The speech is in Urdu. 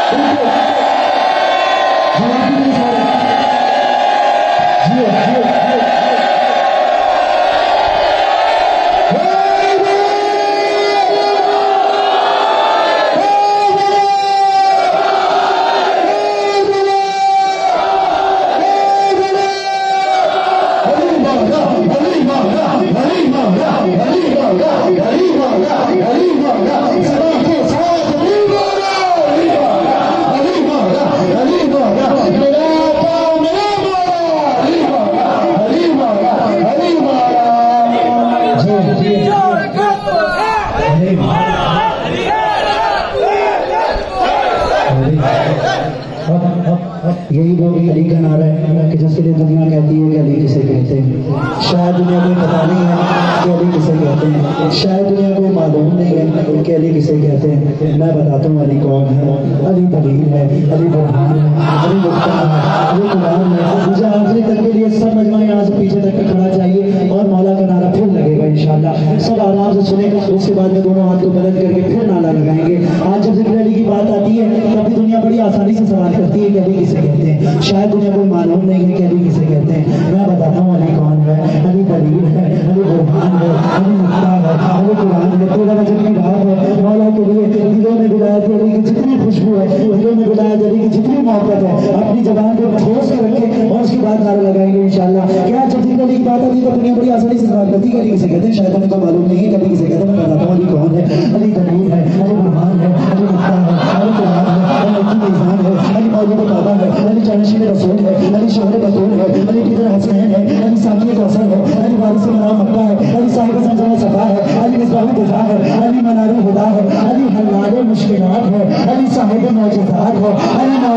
یہی وہ علی کا نعرہ ہے کہ جس کے لیے دنیا کہتی ہے کہ علی کسے کہتے ہیں. شاید دنیا کو پتا نہیں ہے کہ علی کسے کہتے ہیں, شاید دنیا کو معلوم نہیں ہے کہ علی کسے کہتے ہیں. میں بتاتا ہوں علی کون ہے. علی دلیل ہے, علی برہان ہے, علی مختار ہے, علی قرآن ہے. مجھے آخری تک کے لیے سب مجمع یہاں سے پیچھے تک کھڑا چاہیے اور مولا کا نعرہ پھر لگے گا انشاءاللہ. سب آرام سے سنیں, اس کے بعد میں دونوں ہاتھ کو بلند کر کے پھر نعرہ لگائیں گے. آج جب ذکر علی کی بات آتی ہے تب بھی دنیا بڑی آسانی سے سوال کرتی ہے کہ علی کسے کہتے ہیں. شاید دنیا کو معلوم نہیں ہے کہ علی کسے کہتے ہیں. میں بتاتا ہوں علی کون ہے. علی دلیل ہے, علی برہان ہے, علی مختار ہے, علی قرآن ہے. 13 رجب کی رات ہے, مولا کے لیے دلوں میں ولایت علی کی جتنی خوشبو ہے, دلوں میں ولایت علی کی جتنی محبت ہے, اپنی زبان کو ٹھوس کے رکھیں اور اس کے بعد نعرہ لگائیں گے انشاءاللہ. کیا جب ذکر علی کی بات آتی ہے تو دنیا بڑی آسانی سے سوال کرتی ہے کہ علی کسے کہتے ہیں. شاید ہمیں کو معلوم نہیں ہے کہ علی کسے کہتے ہیں. میں بتاتا ہوں علی کون ہے. علی دلیل ہے, علی برہان ہے, علی مختار ہے, علی قرآن ہے, علی میزان ہے, علی مولود کعبہ ہے, علی جانشین رسول ہے, علی شوہر بطول ہے, علی پیتر حسنین ہے, علی ساقی کوثر ہے, علی وارث منام مکہ ہے, علی صاحب زمزم صفا ہے, علی مصباح دفاع ہے, علی منار الہدیٰ ہے, علی حلال مشکلات ہے, علی صاحب معجزات ہے, علی